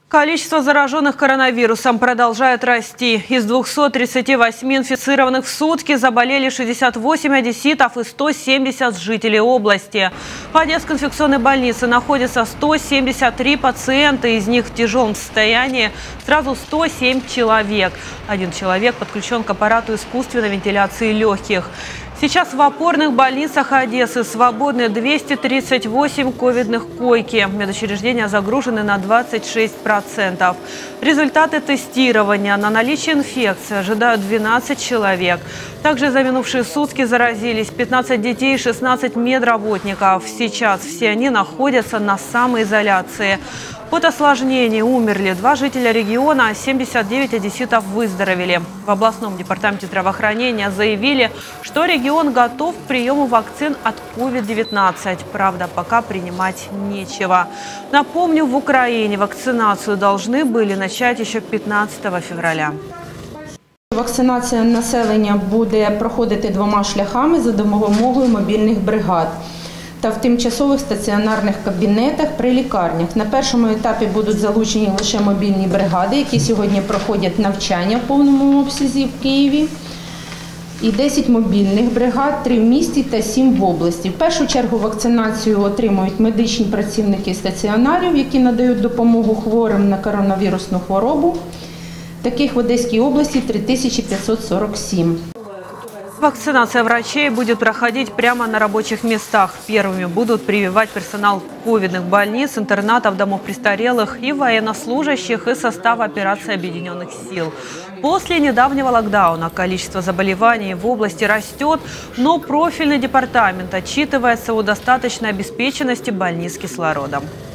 Количество зараженных коронавирусом продолжает расти. Из 238 инфицированных в сутки заболели 68 одесситов и 170 жителей области. В Одесской инфекционной больнице находится 173 пациента, из них в тяжелом состоянии сразу 107 человек. Один человек подключен к аппарату искусственной вентиляции легких. Сейчас в опорных больницах Одессы свободны 238 ковидных койки. Медучреждения загружены на 26%. Результаты тестирования на наличие инфекции ожидают 12 человек. Также за минувшие сутки заразились 15 детей и 16 медработников. Сейчас все они находятся на самоизоляции. От осложнений умерли 2 жителя региона, а 79 одесситов выздоровели. В областном департаменте здравоохранения заявили, что регион готов к приему вакцин от COVID-19. Правда, пока принимать нечего. Напомню, в Украине вакцинацию должны были начать еще 15 февраля. Вакцинація населення буде проходити 2 шляхами за допомогою мобільних бригад та в тимчасових стаціонарних кабінетах при лікарнях. На першому етапі будуть залучені лише мобільні бригади, які сьогодні проходять навчання в повному обсязі в Києві. І 10 мобільних бригад, 3 в місті та 7 в області. В першу чергу вакцинацію отримують медичні працівники стаціонарів, які надають допомогу хворим на коронавірусну хворобу. Таких в Одесской области 3547. Вакцинация врачей будет проходить прямо на рабочих местах. Первыми будут прививать персонал ковидных больниц, интернатов, домов престарелых и военнослужащих из состава операции Объединенных сил. После недавнего локдауна количество заболеваний в области растет, но профильный департамент отчитывается о достаточной обеспеченности больниц кислородом.